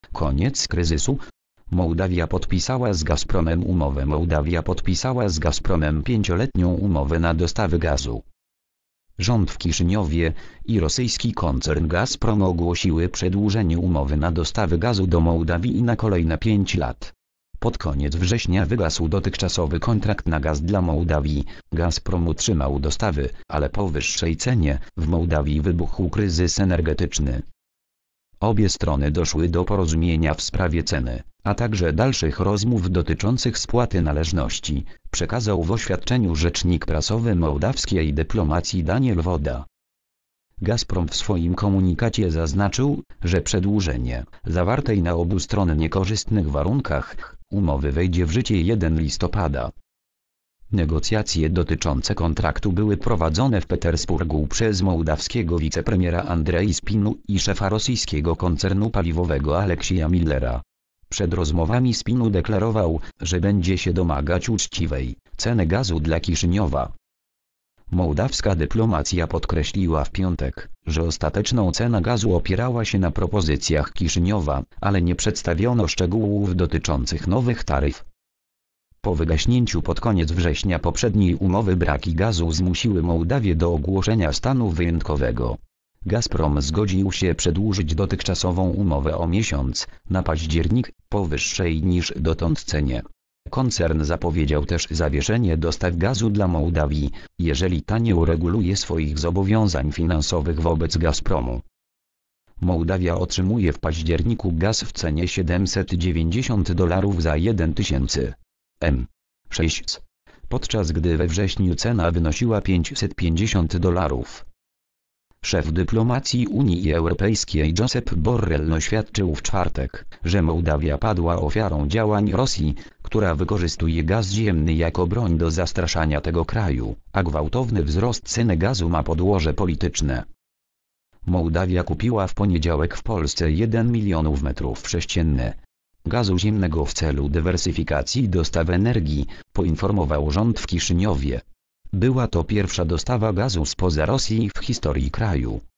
Koniec kryzysu. Mołdawia podpisała z Gazpromem umowę. Mołdawia podpisała z Gazpromem 5-letnią umowę na dostawy gazu. Rząd w Kiszyniowie i rosyjski koncern Gazprom ogłosiły przedłużenie umowy na dostawy gazu do Mołdawii na kolejne 5 lat. Pod koniec września wygasł dotychczasowy kontrakt na gaz dla Mołdawii. Gazprom utrzymał dostawy, ale po wyższej cenie. W Mołdawii wybuchł kryzys energetyczny. Obie strony doszły do porozumienia w sprawie ceny, a także dalszych rozmów dotyczących spłaty należności, przekazał w oświadczeniu rzecznik prasowy mołdawskiej dyplomacji Daniel Woda. Gazprom w swoim komunikacie zaznaczył, że przedłużenie zawartej na obu stron niekorzystnych warunkach umowy wejdzie w życie 1 listopada. Negocjacje dotyczące kontraktu były prowadzone w Petersburgu przez mołdawskiego wicepremiera Andrei Spinu i szefa rosyjskiego koncernu paliwowego Aleksija Millera. Przed rozmowami Spinu deklarował, że będzie się domagać uczciwej ceny gazu dla Kiszyniowa. Mołdawska dyplomacja podkreśliła w piątek, że ostateczną cena gazu opierała się na propozycjach Kiszyniowa, ale nie przedstawiono szczegółów dotyczących nowych taryf. Po wygaśnięciu pod koniec września poprzedniej umowy braki gazu zmusiły Mołdawię do ogłoszenia stanu wyjątkowego. Gazprom zgodził się przedłużyć dotychczasową umowę o miesiąc, na październik, po wyższej niż dotąd cenie. Koncern zapowiedział też zawieszenie dostaw gazu dla Mołdawii, jeżeli ta nie ureguluje swoich zobowiązań finansowych wobec Gazpromu. Mołdawia otrzymuje w październiku gaz w cenie $790 za 1000 m3, podczas gdy we wrześniu cena wynosiła $550. Szef dyplomacji Unii Europejskiej Josep Borrell oświadczył w czwartek, że Mołdawia padła ofiarą działań Rosji, która wykorzystuje gaz ziemny jako broń do zastraszania tego kraju, a gwałtowny wzrost ceny gazu ma podłoże polityczne. Mołdawia kupiła w poniedziałek w Polsce 1 milionów m3 gazu ziemnego w celu dywersyfikacji dostaw energii, poinformował rząd w Kiszyniowie. Była to pierwsza dostawa gazu spoza Rosji w historii kraju.